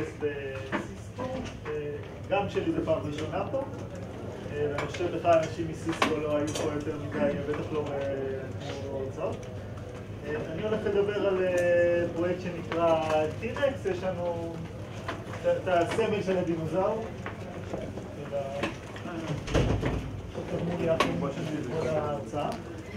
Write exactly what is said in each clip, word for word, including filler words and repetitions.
מהנדס בסיסקו, גם שלי זה פעם ראשונה פה, ואני חושב בכלל אנשים מסיסקו לא היו פה יותר מדי, בטח לא כמו הרצאות. אני הולך לדבר על פרויקט שנקרא TRex, יש לנו את הסמל של הדינוזאור. תרמו לי אחרי כל ההרצאה.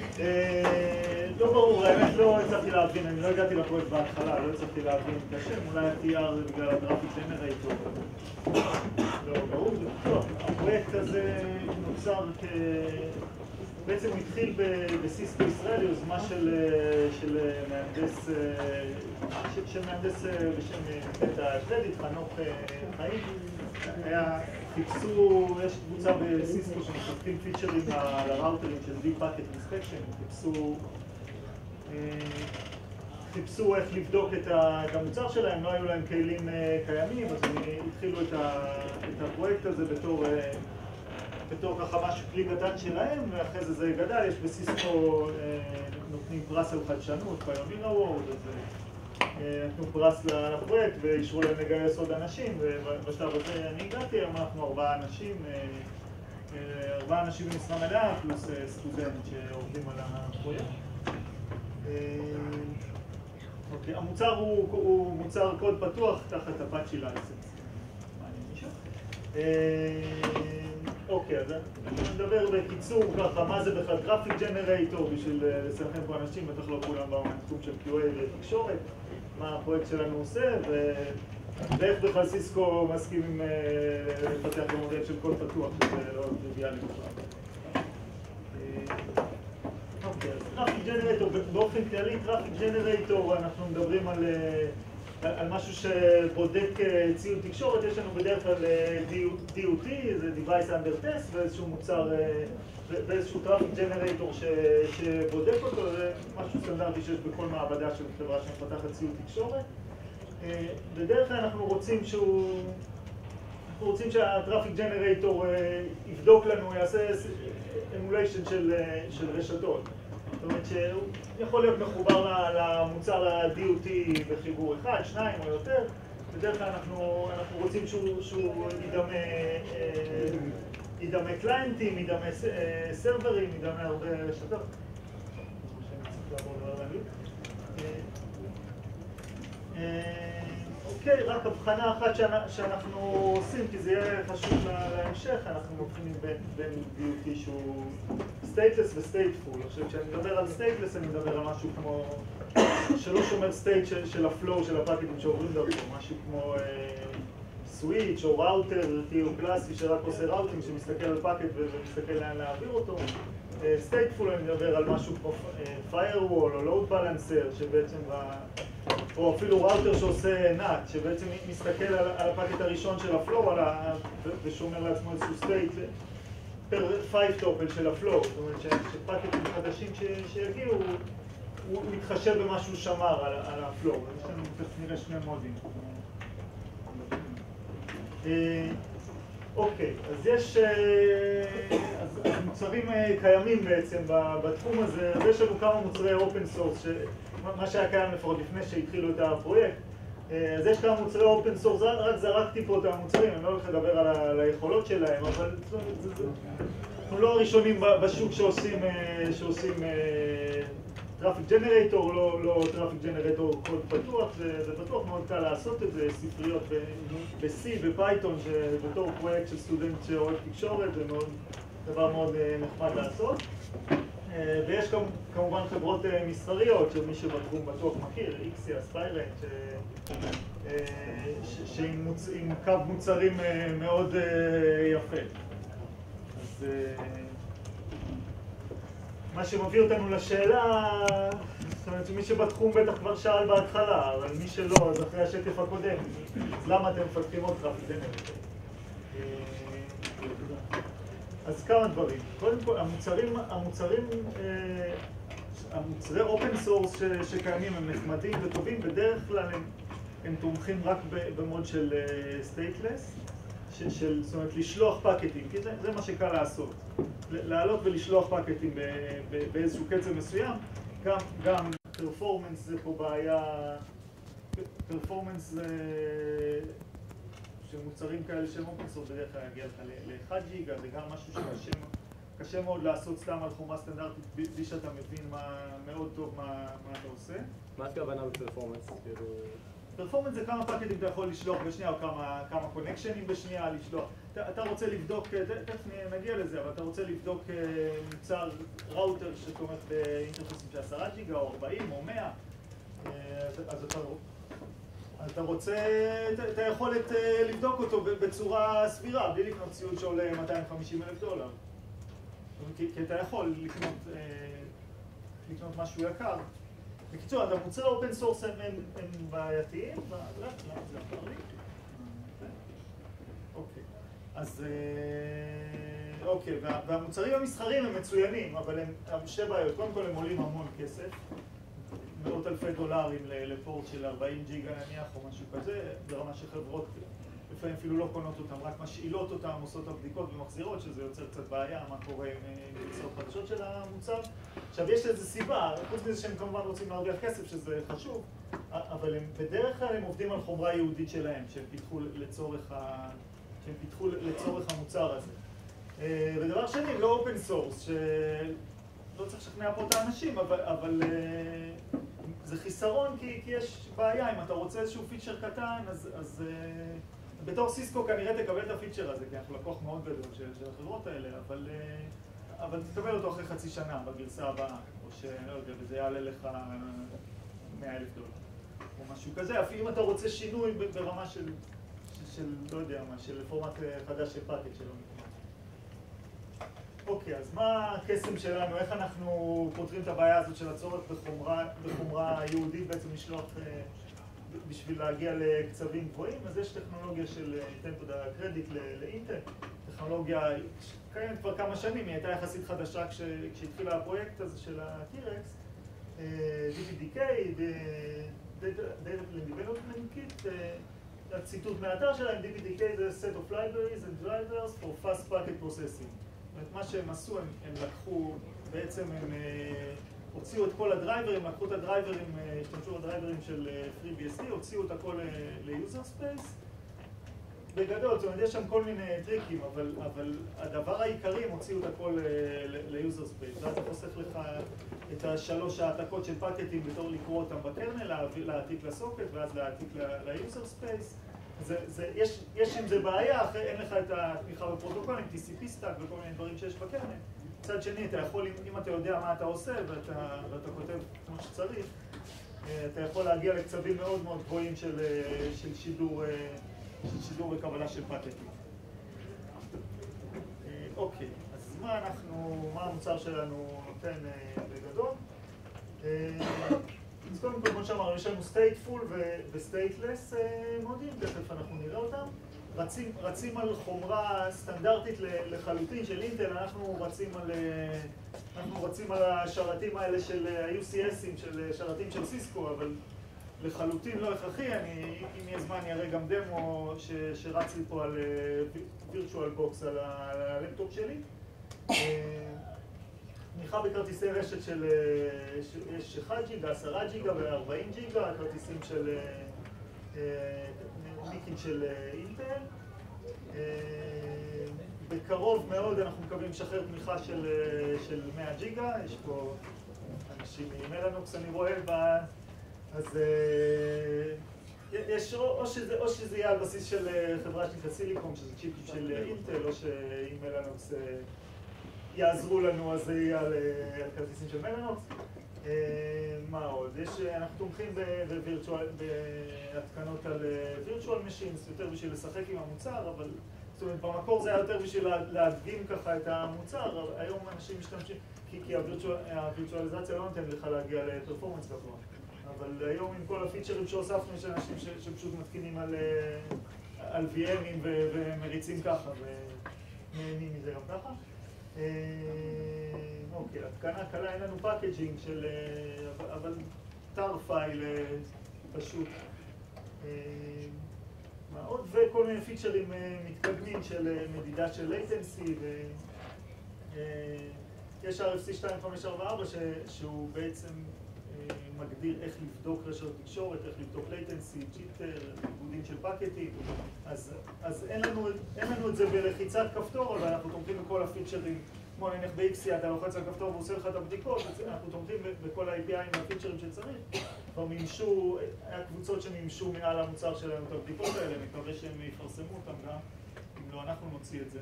לא ברור, האמת לא הצלחתי להבין, אני לא הגעתי לפרויקט בהתחלה, לא הצלחתי להבין את השם, אולי ה-טי אר זה בגלל הגרפיק ג'נרייטור. לא ברור, טוב, הפרויקט הזה נוצר כ... בעצם הוא התחיל בסיסקו ישראל, יוזמה של מהנדס של מהנדס בשם בית השוודית, חנוך חיים. היה, חיפשו, יש קבוצה בסיסקו שמפתחים פיצ'רים לראוטרים של Deep Packet Inspection, חיפשו חיפשו איך לבדוק את המוצר שלהם, לא היו להם כלים קיימים, אז הם התחילו את הפרויקט הזה בתור בתור ככה משהו כלי גדל שלהם, ואחרי זה זה גדל. יש בסיסקו נותנים פרס על חדשנות, פיוניר אוורד, אז נתנו פרס לפרויקט ואישרו להם לגייס עוד אנשים, ובשלב הזה אני הגעתי, היום אנחנו ארבעה אנשים, ארבעה אנשים במשרה מלאה, פלוס סטודנט שעובדים על הפרויקט. אוקיי, המוצר הוא מוצר קוד פתוח תחת אפאצ'י לייסנס. אוקיי, אז אני מדבר בקיצור ככה, מה זה בכלל גרפיק ג'נרייטור, בשביל לסנכם פה אנשים, בטח לא כולם באו מהתחום של קיו איי ותקשורת, מה הפרויקט שלנו עושה, ואיך בכלל סיסקו מסכימים לפתח במודל של קוד פתוח, שזה לא טריוויאלי בכלל. אוקיי, אז גרפיק ג'נרייטור, באופן כללי גרפיק ג'נרייטור, אנחנו מדברים על על משהו שבודק ציוד תקשורת. יש לנו בדרך כלל די או טי, זה Device Under Test, ואיזשהו מוצר, ואיזשהו טראפיק ג'נרייטור שבודק אותו, זה משהו סטנדרטי שיש בכל מעבדה של חברה שמפתחת ציוד תקשורת. בדרך כלל אנחנו רוצים שהוא, אנחנו רוצים שהטראפיק ג'נרייטור יבדוק לנו, יעשה אמוליישן של, של רשתות. זאת אומרת שהוא יכול להיות מחובר למוצר ה-די או טי בחיבור אחד, שניים או יותר. בדרך כלל אנחנו, אנחנו רוצים שהוא, שהוא ידמה, ידמה קליינטים, ידמה סרברים, ידמה הרבה רשתות. אוקיי, רק הבחנה אחת שאנחנו עושים, כי זה יהיה חשוב להמשך, אנחנו מבחינים בין די או טי שהוא סטייטלס וסטייטפול. עכשיו, כשאני מדבר על סטייטלס, אני מדבר על משהו כמו, שלא שומר סטייט של הפלואו של הפאקטים שעוברים דרכו, משהו כמו סוויץ' או ראוטר, כאילו קלאסי שרק עושה ראוטינג, שמסתכל על פאקט ומסתכל לאן להעביר אותו. סטייטפול, אני מדבר על משהו כמו firewall או load balancer, שבעצם או אפילו ראוטר שעושה נאט, שבעצם מסתכל על, על הפאקט הראשון של הפלואו ושומר לעצמו איזשהו סטייט פר פייב טופל של הפלואו. זאת אומרת שפאקטים חדשים שיגיעו, הוא, הוא מתחשב במה שהוא שמר על, על הפלואו. יש לנו תכף נראה שני מודים. אוקיי, אז יש אז מוצרים קיימים בעצם בתחום הזה. אז יש לנו כמה מוצרי אופן סורס, מה שהיה קיים לפחות לפני שהתחילו את הפרויקט. אז יש כמה מוצרי אופן סורס, רק זרקתי פה את המוצרים, אני לא הולך לדבר על היכולות שלהם, אבל אנחנו לא הראשונים בשוק שעושים טראפיק ג'נרייטור, לא טראפיק ג'נרייטור קוד פתוח, זה בטוח מאוד קל לעשות את זה, ספריות ב-C, בפייתון, שבתור פרויקט של סטודנט שאוהב תקשורת, זה דבר מאוד נחמד לעשות. ויש כמובן חברות מסחריות, שמי שבתחום בטוח מכיר, איקסיה, ספיירנט, שעם קו מוצרים מאוד יפה. אז מה שמביא אותנו לשאלה, זאת אומרת שמי שבתחום בטח כבר שאל בהתחלה, אבל מי שלא, אז אחרי השקף הקודם, אז למה אתם מפתחים עוד טראפיק ג'נרייטור? אז כמה דברים. קודם כל, המוצרים, המוצרים, המוצרי אופן סורס שקיימים הם נחמדים וטובים, בדרך כלל הם, הם תומכים רק במוד של סטייטלס, של, זאת אומרת, לשלוח פאקטים, כי זה, זה מה שקל לעשות. לעלות ולשלוח פאקטים באיזשהו קצב מסוים. גם, גם פרפורמנס זה פה בעיה, פרפורמנס זה, שמוצרים כאלה שהם אופן סורס בדרך כלל יגיע לך ל-אחד ג'יגה, זה גם משהו שקשה קשה מאוד לעשות סתם על חומרה סטנדרטית בלי שאתה מבין מאוד טוב מה אתה עושה. מה הכוונה בפרפורמנס? פרפורמנס זה כמה פאקטים אתה יכול לשלוח בשנייה או כמה קונקשנים בשנייה לשלוח. אתה רוצה לבדוק, תכף נגיע לזה, אבל אתה רוצה לבדוק מוצר ראוטר שתומך באינטרפסים של עשרה ג'יגה או ארבעים או מאה, אז אתה אתה רוצה את היכולת לבדוק אותו בצורה סבירה, בלי לקנות ציוד שעולה מאתיים וחמישים אלף דולר. כי אתה יכול לקנות, לקנות משהו יקר. בקיצור, המוצרי אופן סורס הם בעייתיים. אוקיי. אז אוקיי, והמוצרים המסחריים הם מצוינים, אבל הם שתי בעיות. קודם כל הם עולים המון כסף. מאות אלפי דולרים לפורט של ארבעים ג'יגה נניח או משהו כזה, ברמה שחברות לפעמים אפילו לא קונות אותם, רק משאילות אותם, עושות את הבדיקות ומחזירות, שזה יוצר קצת בעיה, מה קורה עם גרסאות חדשות של המוצר. עכשיו יש לזה סיבה, חוץ מזה שהם כמובן רוצים להרוויח כסף, שזה חשוב, אבל הם, בדרך כלל הם עובדים על חומרה יהודית שלהם, שהם פיתחו לצורך, ה... שהם פיתחו לצורך המוצר הזה. ודבר שני, לא אופן סורס, שלא צריך לשכנע פה את האנשים, אבל, אבל זה חיסרון כי, כי יש בעיה, אם אתה רוצה איזשהו פיצ'ר קטן, אז, אז בתור סיסקו כנראה תקבל את הפיצ'ר הזה, כי אנחנו לקוח מאוד גדול של, של החברות האלה, אבל, אבל תקבל אותו אחרי חצי שנה בגרסה הבאה, או שלא יודע, וזה יעלה לך מאה אלף דולר, או משהו כזה. אפילו אם אתה רוצה שינוי ברמה של, של, של לא יודע מה, של פורמט חדש של פאקט שלו. אוקיי, אז מה הקסם שלנו? איך אנחנו פותרים את הבעיה הזאת של הצורך בחומרה, בחומרה יהודית בעצם לשלוח בשביל להגיע לקצבים גבוהים? אז יש טכנולוגיה של, ניתן פה את הקרדיט לאינטל, טכנולוגיה קיימת כבר כמה שנים, היא הייתה יחסית חדשה כש, כשהתחילה הפרויקט הזה של ה-TRex, די פי די קיי, Data Development Kit, הציטוט מהאתר שלהם, די פי די קיי זה set of libraries and drivers for fast packet processing. מה שהם עשו, הם, הם לקחו, בעצם הם הוציאו את כל הדרייברים, לקחו את הדרייברים, השתמשו בדרייברים של FreeBSD, הוציאו את הכל ל-user space. בגדול, זאת אומרת, יש שם כל מיני טריקים, אבל, אבל הדבר העיקרי, הם הוציאו את הכל ל-user space. ואז זה חוסך לך את השלוש העתקות של פאקטים בתור לקרוא אותם בקרנל, להעתיק לסוקט, ואז להעתיק ל-user space. זה, זה, יש, יש עם זה בעיה, אחרי אין לך את התמיכה בפרוטוקולים, טי סי פי סטאק וכל מיני דברים שיש בקרנל. מצד שני, אתה יכול, אם אתה יודע מה אתה עושה ואתה, ואתה כותב כמו שצריך, אתה יכול להגיע לקצבים מאוד מאוד גבוהים של, של שידור, של שידור וקבלה של פאקטים. אוקיי, אז מה אנחנו, מה המוצר שלנו נותן בגדול? אז קודם כל, כמו שאמרנו, יש לנו stateful ו-stateless מודים, תכף אנחנו נראה אותם. רצים, רצים על חומרה סטנדרטית לחלוטין של אינטל, אנחנו רצים על, אנחנו רצים על השרתים האלה של ה-יו סי אסים, של שרתים של סיסקו, אבל לחלוטין לא הכרחי. אני, אם יהיה זמן, אראה גם דמו ש, שרץ לי פה על virtual box על הלפטופ שלי. תמיכה בכרטיסי רשת של, יש אחד ג'יגה, עשרה ג'יגה ו-ארבעים ג'יגה, כרטיסים של ניקים של אינטל. בקרוב מאוד אנחנו מקווים לשחרר תמיכה של, של מאה ג'יגה, יש פה אנשים ממלנוקס אני רואה, אז יש, או שזה, או שזה יהיה על בסיס של חברה שנקראת סיליקום, שזה צ'יפים של אינטל, או שעם מלנוקס יעזרו לנו, אז זה יהיה על, על כרטיסים של מלנוקס. מה עוד? יש, אנחנו תומכים בהתקנות על virtual machines, יותר בשביל לשחק עם המוצר, אבל זאת אומרת, במקור זה היה יותר בשביל להדגים ככה את המוצר, היום אנשים משתמשים, כי, כי הווירטואליזציה לא נותן לך להגיע לפרפורמנס גבוה. אבל היום עם כל הפיצ'רים שהוספנו, יש אנשים ש, שפשוט מתקינים על, על וי אמים ומריצים ככה, ונהנים מזה גם ככה. אוקיי, התקנה קלה, אין לנו פאקג'ינג של, אבל טאר פייל פשוט. מה עוד? וכל מיני פיצ'רים מתקדמים של מדידה של latency, ויש אר אף סי שתיים חמש ארבע ארבע שהוא בעצם מגדיר איך לבדוק רשת תקשורת, איך לבדוק latency, ג'יטר, עיבודים של פקטים, אז, אז אין לנו, אין לנו את זה בלחיצת כפתור, אבל אנחנו תומכים בכל הפיצ'רים, כמו נניח ב-אקס סי אתה לוחץ על כפתור ועושה לך את הבדיקות, אז אנחנו תומכים בכל ה-איי פי איי והפיצ'רים שצריך. כבר מימשו, היה קבוצות שמימשו מעל המוצר שלנו את הבדיקות האלה, מקווה שהם יפרסמו אותם גם, אם לא אנחנו נוציא את זה.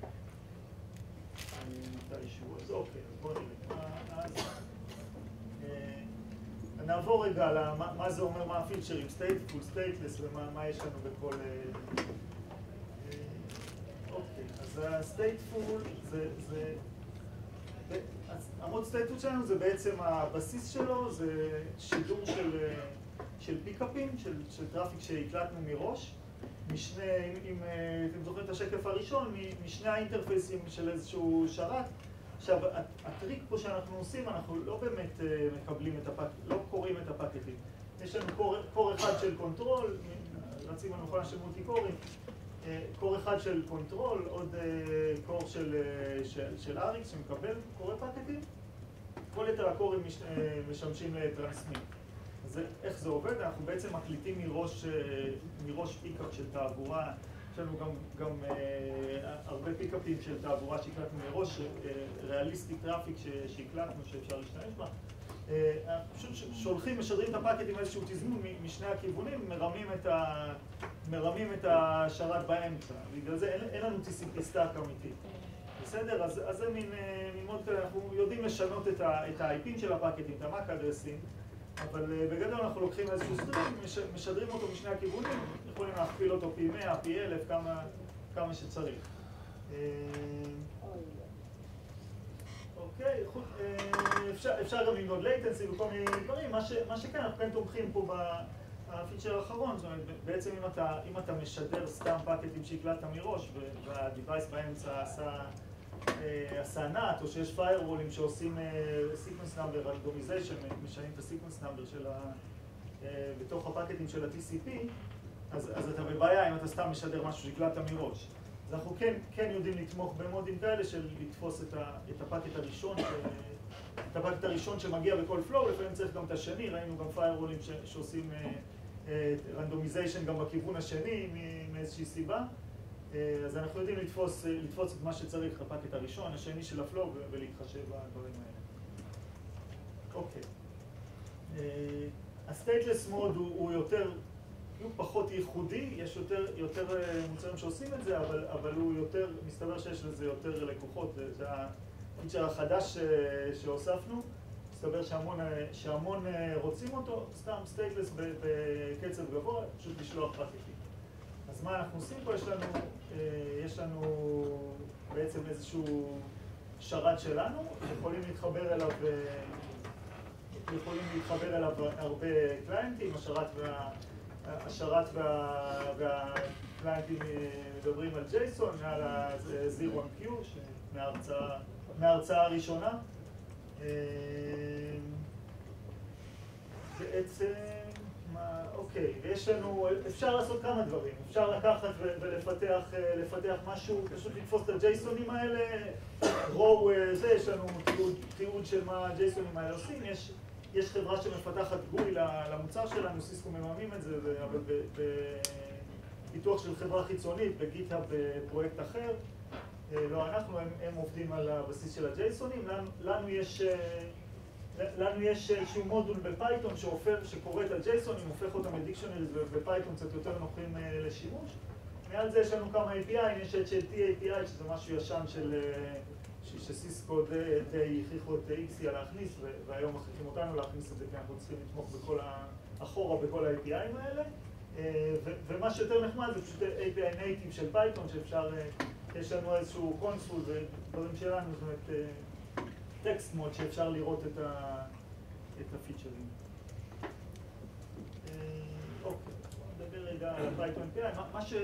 מתישהו, אז אוקיי, אז בואו נראה. אז נעבור רגע על מה זה אומר, מה הפיצ'רים, stateful, stateless, ומה יש לנו בכל... אוקיי, אז ה-stateful זה... המוד סטייטות שלנו זה בעצם הבסיס שלו, זה שידור של פיקאפים, של טראפיק שהקלטנו מראש. משני, אם אתם זוכרים את השקף הראשון, משני האינטרפייסים של איזשהו שרת. עכשיו, הטריק פה שאנחנו עושים, אנחנו לא באמת מקבלים את הפקט, לא קוראים את הפקטים. יש לנו קור, קור אחד של קונטרול, רצים לנו כל של מולטי קורים, קור אחד של קונטרול, עוד קור של, של, של אריקס שמקבל קורי פקטים. כל יתר הקורים מש, משמשים לטרנסמיט. אז איך זה עובד? אנחנו בעצם מקליטים מראש, מראש פיקאפ של תעבורה. יש לנו גם, גם אה, הרבה פיקאפים של תעבורה שהקלטנו מראש, אה, ריאליסטיק טראפיק שהקלטנו שאפשר להשתמש בה. אה, פשוט שולחים, משדרים את הפקט עם איזשהו תזמון משני הכיוונים, מרמים את, ה, מרמים את השרת באמצע. בגלל זה אין, אין לנו טי סי פי סטאק אמיתי. בסדר? אז, אז זה מין, מין מוד כזה, אנחנו יודעים לשנות את ה-איי פי של הפקטים, את ה-מאק אדרסים, אבל בגדול אנחנו לוקחים איזשהו סטרים, משדרים אותו משני הכיוונים, יכולים להכפיל אותו פי מאה, פי אלף, כמה, כמה שצריך. אוקיי, אפשר, אפשר גם למדוד latency וכל מיני דברים, מה, ש, מה שכן, אנחנו כן תומכים פה בפיצ'ר האחרון, זאת אומרת, בעצם אם אתה, אם אתה משדר סתם פקטים שהקלטת מראש, והדיווייס באמצע עשה, עשה נאט, או שיש firewall'ים שעושים sequence number randomization, משנים את ה-sequence number של ה... בתוך הפקטים של ה-טי סי פי, אז, אז אתה בבעיה אם אתה סתם משדר משהו שהקלטת מראש. אז אנחנו כן, כן יודעים לתמוך במודים כאלה של לתפוס את, ה, את הפקט הראשון, ש, את הפקט הראשון שמגיע בכל flow, לפעמים צריך גם את השני, ראינו גם firewall'ים ש, שעושים randomization גם בכיוון השני מאיזושהי סיבה. אז אנחנו יודעים לתפוס, לתפוס את מה שצריך, הפקט הראשון, השני של הפלואו, ולהתחשב בדברים האלה. אוקיי. הסטייטלס מוד הוא, הוא יותר, הוא פחות ייחודי, יש יותר, יותר מוצרים שעושים את זה, אבל, אבל הוא יותר, מסתבר שיש לזה יותר לקוחות, זה, זה הפיצ'ר החדש שהוספנו, מסתבר שהמון, שהמון רוצים אותו, סתם סטייטלס בקצב גבוה, פשוט לשלוח פקטים. אז מה אנחנו עושים פה? יש לנו, יש לנו בעצם איזשהו שרת שלנו, יכולים להתחבר אליו, יכולים להתחבר אליו הרבה קליינטים, השרת וה, השרת וה, והקליינטים מדברים על ג'ייסון, מעל ה-זירו אן קיו, מההרצאה, מההרצאה הראשונה. בעצם, אוקיי, ויש לנו, אפשר לעשות כמה דברים, אפשר לקחת ולפתח לפתח משהו, פשוט לתפוס את הג'ייסונים האלה, רואו זה, יש לנו תיעוד, תיעוד של מה הג'ייסונים האלה עושים, יש, יש חברה שמפתחת גוי למוצר שלנו, סיסקו מממנים את זה, אבל בפיתוח של חברה חיצונית, בגיטהאב בפרויקט אחר, לא אנחנו, הם, הם עובדים על הבסיס של הג'ייסונים, לנו, לנו יש... לנו יש איזשהו מודול בפייתון שהופך, שקורא את הג'ייסונים, הופך אותם לדיקשונריז ובפייתון קצת יותר נוחים לשימוש. מעל זה יש לנו כמה איי פי איי, יש את של טי איי פי איי, שזה משהו ישן של... שסיסקו די הכריחו את אקס סי להכניס, והיום מכריחים אותנו להכניס את זה, כי אנחנו צריכים לתמוך בכל האחורה בכל ה-איי פי איי האלה. ומה שיותר נחמד זה פשוט איי פי איי נייטיב של פייתון, שאפשר, יש לנו איזשהו קונסול ודברים שלנו, זאת אומרת, טקסט מוד שאפשר לראות את, ה... את הפיצ'רים. אוקיי, נדבר רגע על ה-Python פי איי. מה ש...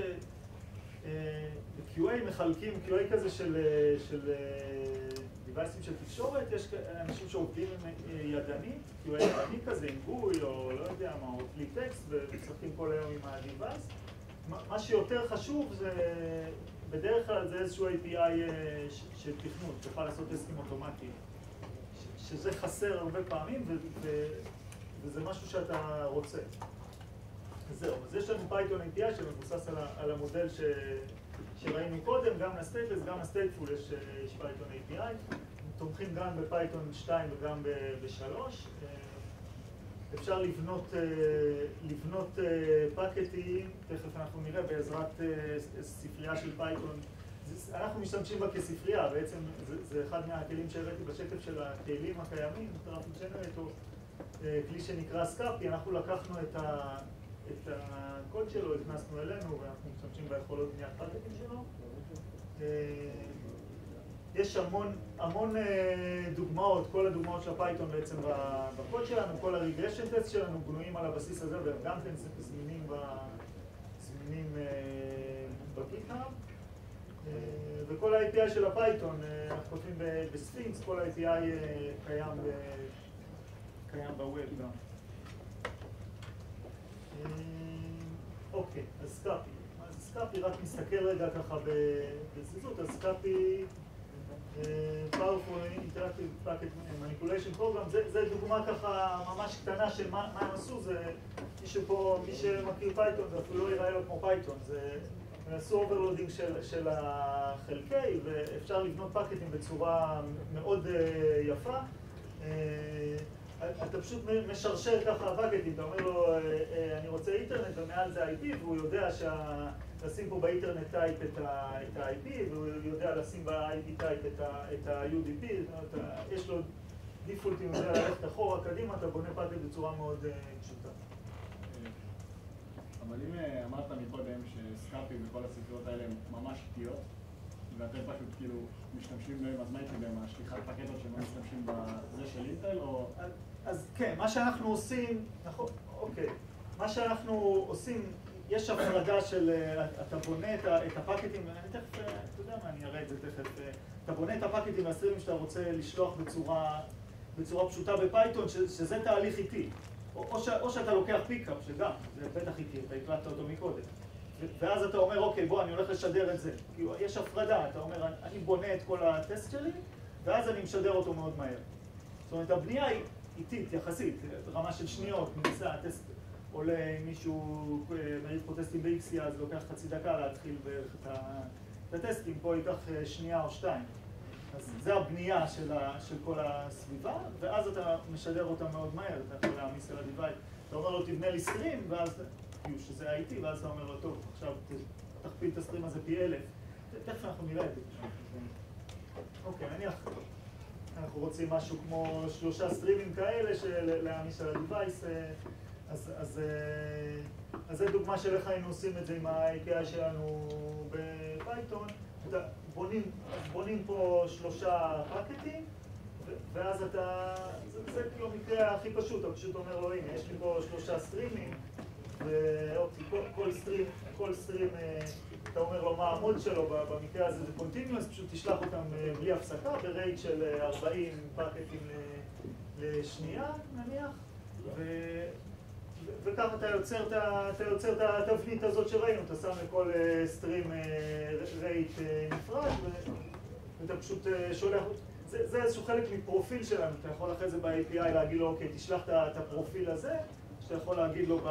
ב-קיו איי מחלקים, קיו איי כזה של, של דיווייסים של תקשורת, יש אנשים שעובדים ידנית, קיו איי ידני כזה עם גוי או לא יודע מה, או כלי טקסט, ומשחקים כל היום עם הדיווייס. מה שיותר חשוב זה... בדרך כלל זה איזשהו איי פי איי של תכנות, תוכל לעשות טסטים אוטומטיים, שזה חסר הרבה פעמים, ו- ו- וזה משהו שאתה רוצה. זהו, אז יש לנו פייתון איי פי איי שמבוסס על, על המודל ש, שראינו קודם, גם לסטייטלס, גם לסטייטפול יש, יש פייתון איי פי איי. תומכים גם בפייתון שתיים וגם ב-שלוש. אפשר לבנות, לבנות פאקטים, תכף אנחנו נראה בעזרת ספרייה של פייתון. אנחנו משתמשים בה כספרייה, בעצם זה, זה אחד מהכלים שהראיתי בשקף של הכלים הקיימים, טראפיק ג'נרטור, כלי שנקרא סקאפי. אנחנו לקחנו את, ה, את הקוד שלו, הכנסנו אלינו ואנחנו משתמשים ביכולות בניית פאקטים שלו. יש המון, המון דוגמאות, כל הדוגמאות של הפייתון בעצם בקוד שלנו, כל הרגרשן טסט שלנו בנויים על הבסיס הזה והם גם כן זמינים זמינים בגיטהאב. וכל ה-איי פי איי של הפייתון, אנחנו כותבים בספינקס, כל ה-איי פי איי קיים, קיים בווב גם. אוקיי, אז סקאפי. אז סקאפי רק מסתכל רגע ככה בזיזות, אז סקאפי Powerful Interactive Packet Manipulation Program, זה, זה דוגמה ככה ממש קטנה של מה, מה הם עשו. זה מישהו פה, מי שמכיר פייתון, זה אפילו לא יראה לו כמו פייתון. זה, הם עשו אוברלודינג של, של החלקי, ואפשר לבנות פאקטים בצורה מאוד uh, יפה. Uh, אתה פשוט משרשר ככה פאקטים, אתה אומר לו, uh, uh, אני רוצה אינטרנט ומעל זה איי פי, והוא יודע שה... לשים פה באינטרנט טייפ את ה-איי פי, והוא יודע לשים ב-איי פי טייפ את ה-יו די פי, יש לו דיפולט, אם יודע ללכת אחורה, קדימה, אתה בונה פאקט בצורה מאוד פשוטה. אבל אם אמרת מקודם שסקאפי וכל הספריות האלה הן ממש איטיות, ואתם פשוט כאילו משתמשים בהם, אז מה איתי בהם? השליחת פקטות שהם לא משתמשים בזה של אינטל, או... אז כן, מה שאנחנו עושים, נכון, אוקיי, מה שאנחנו עושים, יש הפרדה של, אתה בונה את הפאקטים, אני תכף, אתה יודע מה, אני אראה את זה תכף, אתה בונה את הפאקטים והסטרימים שאתה רוצה לשלוח בצורה, בצורה פשוטה בפייתון, שזה תהליך איטי. או, ש, או שאתה לוקח פיקאפ, שגם, זה בטח איטי, אתה הקלטת אותו מקודם. ואז אתה אומר, אוקיי, בוא, אני הולך לשדר את זה. כי יש הפרדה, אתה אומר, אני בונה את כל הטסט שלי, ואז אני משדר אותו מאוד מהר. זאת אומרת, הבנייה היא איטית, יחסית, רמה של שניות, מנסה, הטסט עולה, אם מישהו מעיד פה טסטים ב-אקס אי, אז לוקח חצי דקה להתחיל בערך את הטסטים, פה ייקח שנייה או שתיים. אז זה הבנייה של, ה, של כל הסביבה, ואז אתה משדר אותה מאוד מהר, אתה יכול להעמיס על הדיווייס. אתה אומר לו, תבנה לי סטרים, ואז, שזה איי-טי, ואז אתה אומר לו, טוב, עכשיו תכפיל את הסטרים הזה פי אלף. תכף אנחנו נראה את זה. אוקיי, נניח, אנחנו רוצים משהו כמו שלושה סטרימים כאלה, להעמיס על הדיווייס, אז, אז, אז זה דוגמה של איך היינו עושים את זה עם ה-איי פי איי שלנו בפייתון. בונים, בונים פה שלושה פאקטים, ואז אתה, זה, זה כאילו המקרה הכי פשוט, אתה פשוט אומר לו, הנה, יש לי פה שלושה סטרימים, ואופי, כל, כל סטרים, כל סטרים, אתה אומר לו מה המוד שלו, במקרה הזה זה קונטיניוס, פשוט תשלח אותם בלי הפסקה, ברייט של ארבעים פאקטים לשנייה, נניח, ו... וכך אתה יוצר את התבנית הזאת שראינו, אתה שם לכל סטרים רייט נפרד, ואתה פשוט שולח, זה איזשהו חלק מפרופיל שלנו, אתה יכול אחרי זה ב-איי פי איי להגיד לו, אוקיי, תשלח את הפרופיל הזה, שאתה יכול להגיד לו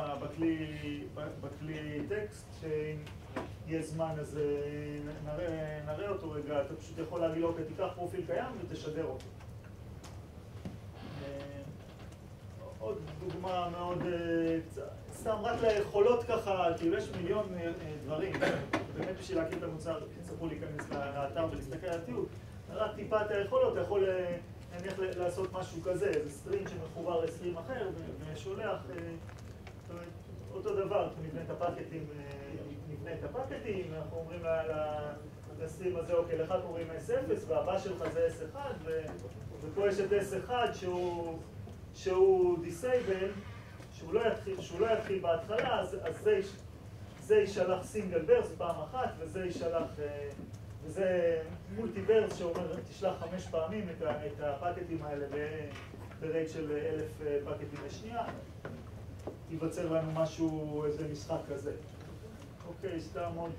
בכלי טקסט, שאם יהיה זמן אז נראה אותו רגע, אתה פשוט יכול להגיד לו, אוקיי, תיקח פרופיל קיים ותשדר אותו. עוד דוגמה מאוד, סתם רק ליכולות ככה, כאילו יש מיליון דברים, באמת בשביל להכיר את המוצר, תצטרכו להיכנס לאתר ולהסתכל על התיעוד, רק טיפה את היכולות, אתה יכול נניח לעשות משהו כזה, זה סטרים שמחובר לסטרים אחר ושולח, אותו דבר, אנחנו נבנה את הפאקטים, נבנה את הפאקטים, אנחנו אומרים לסטרים הזה, אוקיי, לך קוראים אס אפס והבא שלך זה אס אחד, ופה יש את אס אחד שהוא שהוא דיסייבל, שהוא לא יתחיל, שהוא לא יתחיל בהתחלה, אז, אז זה, זה יישלח סינגל ברס פעם אחת, וזה יישלח, וזה מולטי ברס שאומר, תשלח חמש פעמים את, ה, את הפאקטים האלה ברייט של אלף פאקטים לשנייה, ייווצר לנו משהו, איזה משחק כזה. אוקיי, סתם עוד...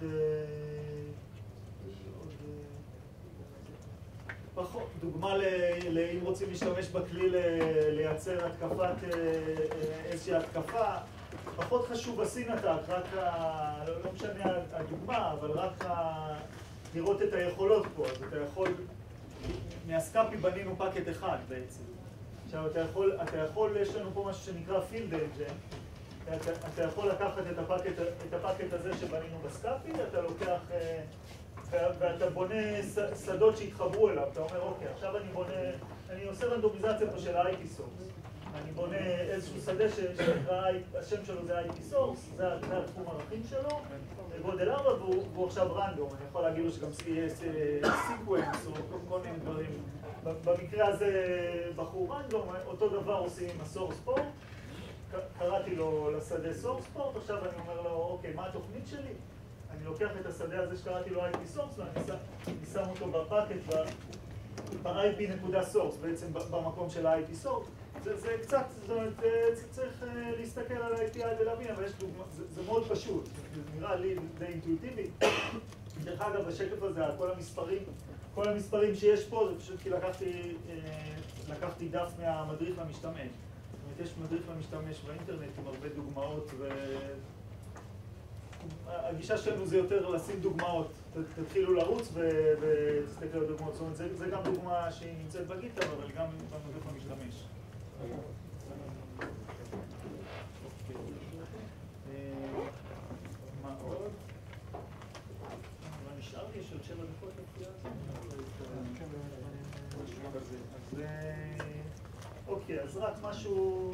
דוגמה אם רוצים להשתמש בכלי לייצר התקפת, איזושהי התקפה, פחות חשוב בסינטק, רק ה... לא, לא משנה הדוגמה, אבל רק ה... לראות את היכולות פה. אז אתה יכול, מהסקאפי בנינו פקט אחד בעצם. עכשיו אתה יכול, אתה יכול, יש לנו פה משהו שנקרא Field Engine. אתה, אתה יכול לקחת את הפקט, את הפקט הזה שבנינו בסקאפי, אתה לוקח, ואתה בונה שדות שהתחברו אליו. אתה אומר, אוקיי, עכשיו אני בונה, אני עושה רנדומיזציה פה של ה-איי פי Source. אני בונה איזשהו שדה שנקרא, השם שלו זה איי פי Source, זה התחום הערכים שלו, גודל ארבע, והוא עכשיו רנדום. אני יכול להגיד לו שגם יהיה סיקוונס או כל מיני דברים. במקרה הזה בחור רנדום, אותו דבר עושים עם ה-Source Port. קראתי לו לשדה Source Port, עכשיו אני אומר לו, אוקיי, מה התוכנית שלי? אני לוקח את השדה הזה שקראתי לו איי פי Source, ואני שם אותו בפקט, ב-איי פי נקודה source, בעצם במקום של ה-איי פי Source. זה, זה קצת, זאת אומרת, צריך להסתכל על ה-איי פי איי ולהבין, אבל יש דוגמה, זה, זה מאוד פשוט, זה נראה לי די אינטואיטיבי. דרך אגב, בשקף הזה, כל המספרים, כל המספרים שיש פה, זה פשוט כי לקחתי, לקחתי דף מהמדריך למשתמש. זאת אומרת, יש מדריך למשתמש באינטרנט עם הרבה דוגמאות, והגישה שלנו זה יותר לשים דוגמאות. תתחילו לרוץ ותסתכל על דוגמאות. זאת אומרת, זה, זה גם דוגמה שהיא נמצאת בגיטה, אבל גם במדריך למשתמש. מה עוד? מה נשאר לי? יש עוד שבע דקות לפי אז אוקיי, אז רק משהו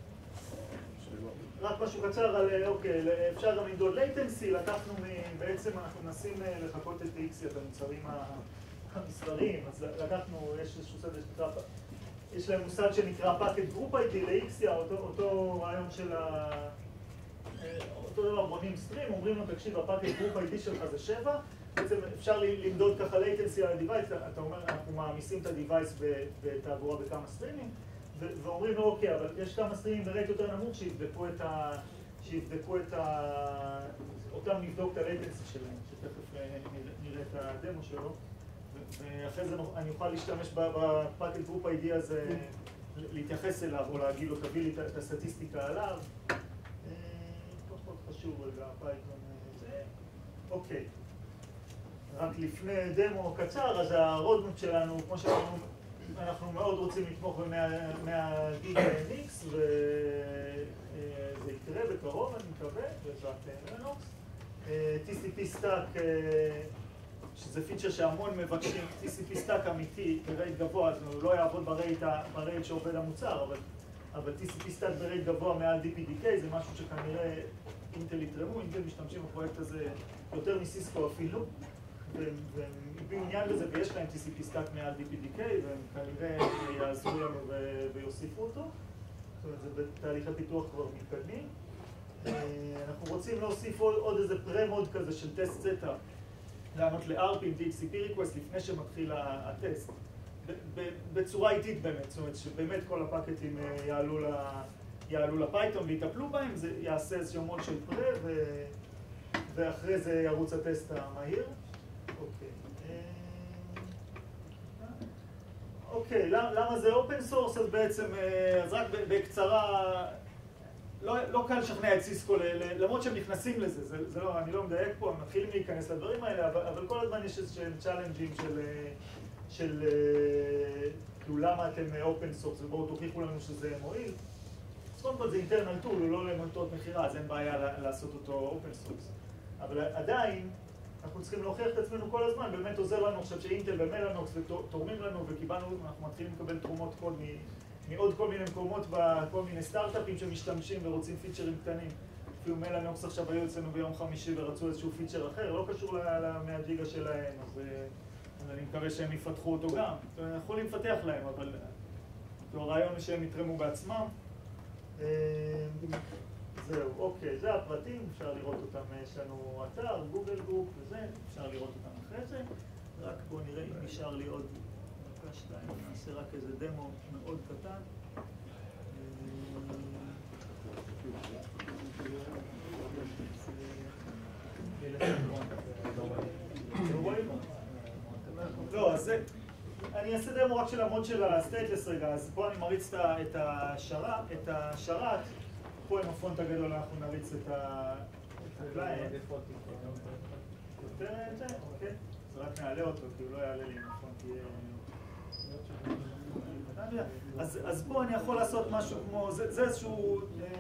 רק משהו קצר על, אוקיי, אפשר גם למדוד latency, לקחנו בעצם אנחנו מנסים לחכות את איקס את המוצרים המסחריים, אז לקחנו, יש איזשהו סדר שנקרא יש להם מושג שנקרא packet group איי די לאיקסיה, אותו, אותו רעיון של ה... אותו דבר בונים סטרים, אומרים לו, תקשיב, ה-packet group איי די שלך זה שבע, בעצם אפשר למדוד ככה latency על ה-device, אתה אומר, אנחנו מעמיסים את ה-device בתעבורה בכמה סטרימים, ואומרים לו, אוקיי, אבל יש כמה סטרימים ברייט יותר נמוך שיבדקו את ה... שיבדקו את ה... אותם נבדוק את ה-latency שלהם, שתכף נראה את הדמו שלו. ואחרי זה אני אוכל להשתמש בפאקט גרופ איי די הזה, להתייחס אליו או להגיד לו, תביא לי את הסטטיסטיקה עליו. פחות חשוב רגע, פייתון זה. אוקיי. רק לפני דמו קצר, אז הרודמפ שלנו, כמו שאמרנו, אנחנו מאוד רוצים לתמוך ב-מאה גיגה אן אקס, וזה יקרה בקרוב, אני מקווה, בעזרת לינוקס. טי סי פי Stack, שזה פיצ'ר שהמון מבקשים, טי סי פי Stack אמיתי ברייט גבוה, אז הוא לא יעבוד ברייט שעובד המוצר, אבל, אבל טי סי פי Stack ברייט גבוה מעל די פי די קיי זה משהו שכנראה אינטל יתרמו, אינטל משתמשים בפרויקט הזה יותר מסיסקו אפילו, והם הביאו עניין בזה ויש להם טי סי פי Stack מעל די פי די קיי, והם כנראה יעזרו לנו ויוסיפו אותו, זאת אומרת זה בתהליך הפיתוח כבר מתקדמים. אנחנו רוצים להוסיף עוד איזה פרמוד כזה של טסט סטאפ, לענות ל-אר פי עם די אייץ' סי פי request לפני שמתחיל הטסט, בצורה איטית באמת, זאת אומרת שבאמת כל הפאקטים יעלו לפייתון ויטפלו בהם, זה יעשה איזשהו מוד של פרה ואחרי זה ירוץ הטסט המהיר. אוקיי, אוקיי, למה זה אופן סורס? אז בעצם, אז רק בקצרה, לא, לא קל לשכנע את סיסקו, למרות שהם נכנסים לזה, זה, זה לא, אני לא מדייק פה, הם מתחילים להיכנס לדברים האלה, אבל, אבל כל הזמן יש איזשהם צ'אלנג'ים של, של, כאילו, למה אתם אופן סורס, ובואו תוכיחו לנו שזה מועיל. אז קודם כל זה אינטרנל טול, הוא לא למטרות מחירה, אז אין בעיה לעשות אותו אופן סורס. אבל עדיין, אנחנו צריכים להוכיח את עצמנו כל הזמן, באמת עוזר לנו עכשיו שאינטל ומלאנוקס ותורמים לנו, וקיבלנו, אנחנו מתחילים לקבל תרומות קוד מ... מעוד כל מיני מקומות בכל מיני סטארט-אפים שמשתמשים ורוצים פיצ'רים קטנים. אפילו מלאנוקס עכשיו היו אצלנו ביום חמישי ורצו איזשהו פיצ'ר אחר, לא קשור ל-מאה ג'יגה שלהם, אז אני מקווה שהם יפתחו אותו גם. אנחנו יכולים לפתח להם, אבל הרעיון הוא שהם יתרמו בעצמם. זהו, אוקיי, זה הפרטים, אפשר לראות אותם, יש לנו אתר, גוגל גרופ וזה, אפשר לראות אותם אחרי זה. רק בואו נראה אם נשאר לי עוד דקה שתיים, נעשה רק איזה דמו מאוד קטן. לא, אז זה, אני אעשה דמו רק של המוד של הסטייטלס רגע, אז פה אני מריץ את השרת, את השרת, פה עם הפונט הגדול אנחנו נריץ את הקליינט. יותר את זה, אוקיי? אז רק נעלה אותו, כי הוא לא יעלה לי אם הפונט יהיה... אז פה אני יכול לעשות משהו כמו... זה איזשהו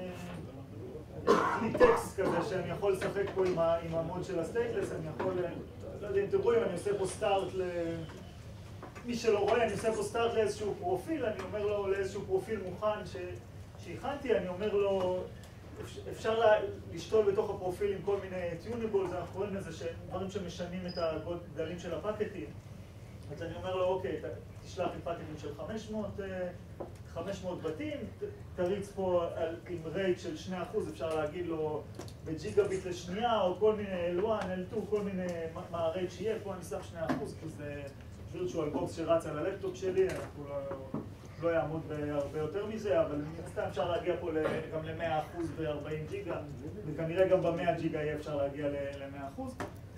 כלי טקסט כזה שאני יכול לשחק פה עם המוד של הסטייטלס, אני יכול... לא יודע אם אתם רואים, אני עושה פה סטארט ל... מי שלא רואה, אני עושה פה סטארט לאיזשהו פרופיל, אני אומר לו לאיזשהו פרופיל מוכן שהכנתי, אני אומר לו, אפשר לשתול בתוך הפרופיל עם כל מיני טיונבולס, אנחנו קוראים לזה דברים שמשנים את הגדלים של הפאקטים. אז אני אומר לו, אוקיי, תשלח לי פאקטים של חמש מאות בתים, תריץ פה עם רייט של שני אחוז, אפשר להגיד לו בג'יגה ביט לשנייה, או כל מיני אל אחת, אל שתיים, כל מיני מה הרייט שיהיה, פה אני שם שני אחוז, כי זה וירטואל בוקס שרץ על הלפטופ שלי, אנחנו לא, לא יעמוד בהרבה יותר מזה, אבל סתם אפשר להגיע פה גם ל-מאה אחוז ב-ארבעים ג'יגה, וכנראה גם ב-מאה ג'יגה יהיה אפשר להגיע ל-מאה אחוז.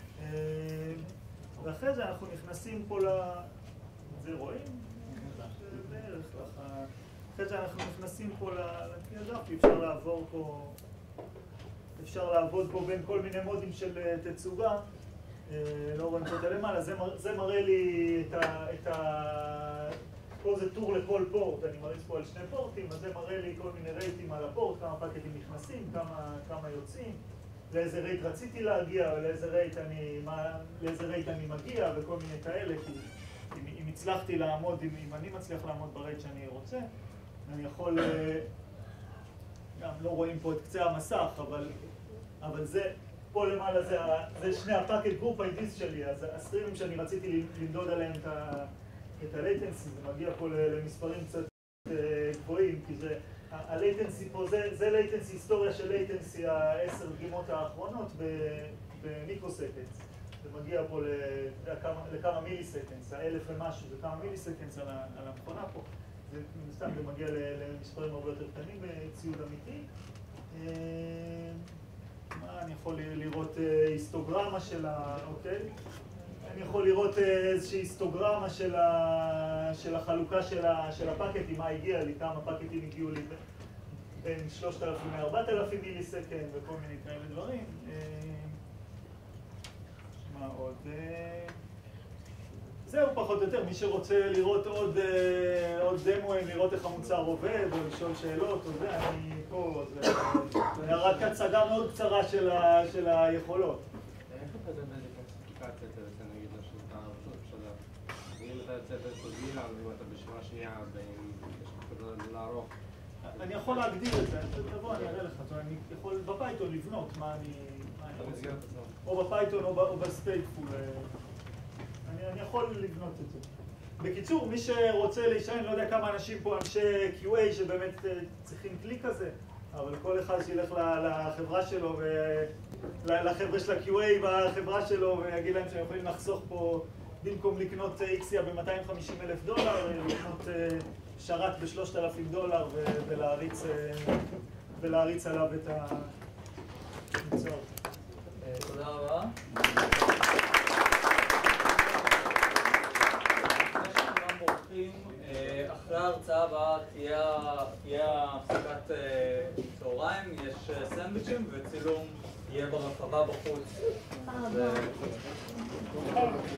ואחרי זה אנחנו נכנסים פה ל... זה רואים? בערך ככה. אחרי זה אנחנו נכנסים פה לדף, אפשר לעבור פה... אפשר לעבוד פה בין כל מיני מודים של תצוגה. לא רואים פה את הלמעלה, זה מראה לי את ה... פה זה טור לכל פורט, אני מריץ פה על שני פורטים, אז זה מראה לי כל מיני רייטים על הפורט, כמה פאקטים נכנסים, כמה יוצאים, לאיזה רייט רציתי להגיע, לאיזה רייט אני, לאיזה רייט אני מגיע וכל מיני כאלה, כי אם, אם הצלחתי לעמוד, אם, אם אני מצליח לעמוד ברייט שאני רוצה, אני יכול, גם לא רואים פה את קצה המסך, אבל, אבל זה, פה למעלה זה, זה שני הפאקט גרופ איי-דיס שלי, אז הסטרימים שאני רציתי למדוד עליהם את ה... את הלייטנסי, זה מגיע פה למספרים קצת גבוהים, כי זה, הלייטנסי פה, זה, זה לייטנסי, היסטוריה של לייטנסי העשר דגימות האחרונות במיקרוסקנדס. זה מגיע פה לכמה, לכמה מיליסקנדס, האלף ומשהו, זה כמה מיליסקנדס על, על המכונה פה. זה סתם, זה מגיע למספרים הרבה יותר קטנים בציוד אמיתי. מה, אני יכול לראות היסטוגרמה של ה... אוקיי? אני יכול לראות איזושהי היסטוגרמה של, ה... של החלוקה של, ה... של הפאקטים, מה הגיע לי, כמה פאקטים הגיעו לי בין שלושת אלפים לארבעת אלפים מיליסקנד וכל מיני כאלה דברים. מה עוד? זהו פחות או יותר, מי שרוצה לראות עוד, עוד דמוים, לראות איך המוצר עובד או לשאול שאלות, או זה, אני פה, זה, זה רק הצגה מאוד קצרה של, ה... של היכולות. איך אתה יודע באיזה קלסיפיקציה אתה יוצא נגיד לשלוחה שלך? אם אתה יוצא בסוגילה, ואם אתה בשורה שנייה, ואם יש לך לערוך. אני יכול להגדיר את זה, תבוא, אני אראה לך, אני יכול בפייתון לבנות מה אני רוצה. או בפייתון או בסטייטפול. אני יכול לבנות את זה. בקיצור, מי שרוצה להישען, לא יודע כמה אנשים פה, אנשי קיו איי שבאמת צריכים כלי כזה, אבל כל אחד שילך לחברה שלו, לחבר'ה של ה-קיו איי בחברה שלו, ויגיד להם שהם יכולים לחסוך פה, במקום לקנות איקסיה ב-מאתיים וחמישים אלף דולר, לקנות שרת ב-שלושת אלפים דולר ולהריץ עליו את המוצר. תודה רבה. אחרי ההרצאה הבאה תהיה הפסקת צהריים, יש סנדוויצ'ים וצילום יהיה ברחבה בחוץ.